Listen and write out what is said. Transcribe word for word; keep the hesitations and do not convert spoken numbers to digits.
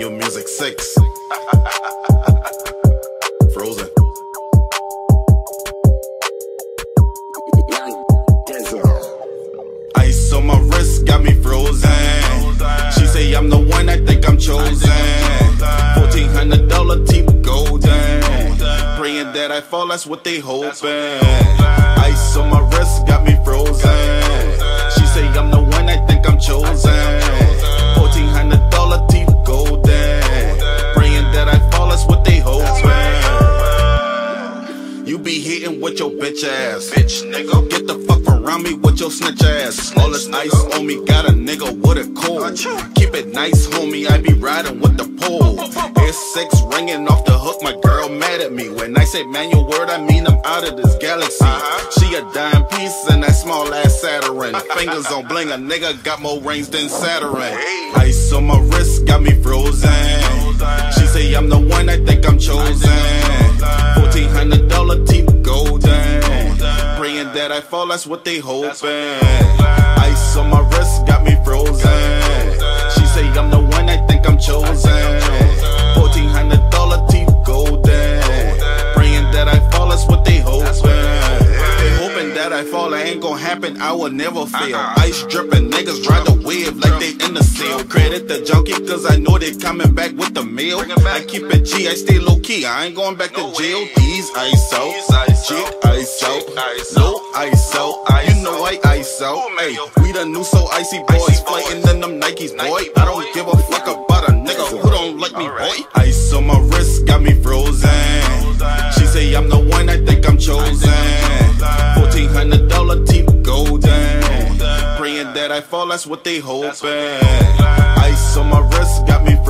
your music six. Frozen. Ice on my wrist got me frozen. She say I'm the one, I think I'm chosen. Fourteen hundred dollar teeth golden. Praying that I fall, that's what they hoping. Ice on my wrist got me frozen. She say I'm the one, I think I'm chosen. Fourteen hundred dollar teeth golden. Praying that I fall, that's what they hoping. You be hitting with your bitch ass, bitch nigga. Get the fuck around me with your snitch ass. All this ice on me, got a nigga with a cold. Keep it nice, homie, I be riding with the pole. Air six ringing off the hook, my girl mad at me. When I say man your word, I mean I'm out of this galaxy. She a dime piece and that small ass Saturn. Fingers on bling, a nigga got more rings than Saturn. Ice on my wrist got me frozen. She say I'm the one, I think I'm chosen. Fourteen hundred dollar teeth golden. Praying that I fall, that's what they hoping. Ice on my wrist got me frozen. She say I'm the one, I think I'm chosen. Fourteen hundred dollar teeth golden. Praying that I fall, that's what they hoping. They hoping that I fall, it ain't gon' happen, I will never fail. Ice dripping, niggas ride the wave like they in the sale. Credit the junkie cause I know they coming back with the mail. I keep it G, I stay low key, I ain't going back to jail. These ice out, chick ice out, no ice out, you know I ice out. Hey, we the new so icy boys, flighting in them Nikes, boy. I don't give a fuck about a nigga who don't like me, boy. Ice on my wrist got me frozen. She say I'm the one, I think I'm chosen. Fourteen hundred dollar teeth golden. Praying that I fall, that's what they hoping. Ice on my wrist got me